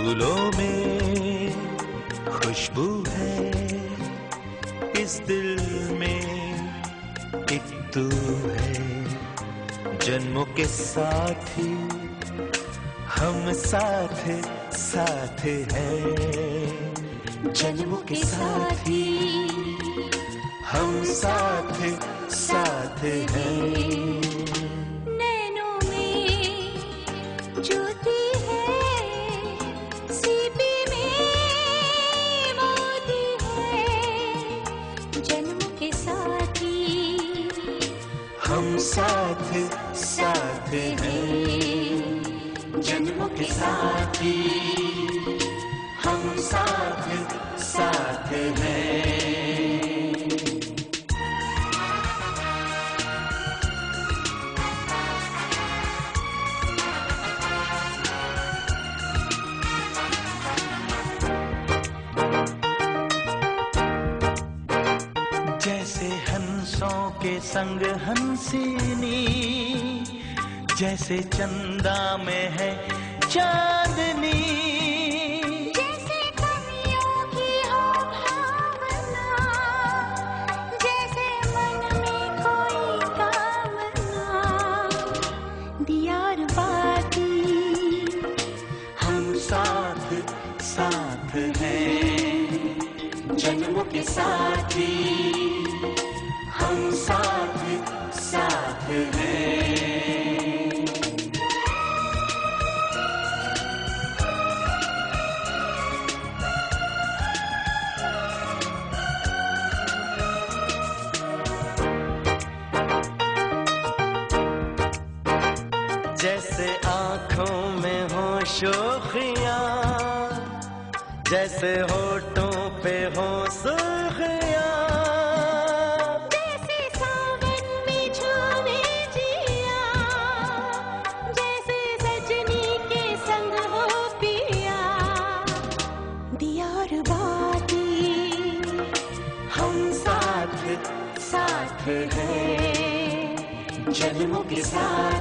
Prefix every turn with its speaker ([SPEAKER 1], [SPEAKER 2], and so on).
[SPEAKER 1] फूलों में खुशबू है, इस दिल में एक तू है। जन्मों के साथी हम साथ साथ हैं, जन्मों के साथी हम साथ साथ हैं।
[SPEAKER 2] नैनों में ज्योति है, सीपी में मोती है, जन्मों के साथी
[SPEAKER 1] हम साथ साथ हैं, जन्मों के साथी हम साथ साथ हैं। जैसे हंसों के संग हंसिनी, जैसे चंदा में है चांदनी,
[SPEAKER 2] जैसे कवियों की हो भावना, जैसे मन में कोई कामना, दिया और बाती
[SPEAKER 1] हम साथ साथ हैं, जन्मों के साथी हम साथ साथ हैं। जैसे आँखों में हो शोखियाँ, जैसे होठों पे हो सुर्खियाँ,
[SPEAKER 2] जैसे सावन में झूमे जिया, जैसे सजनी के संग हो पिया, दिया और बाती
[SPEAKER 1] हम साथ साथ हैं, जन्मों के साथ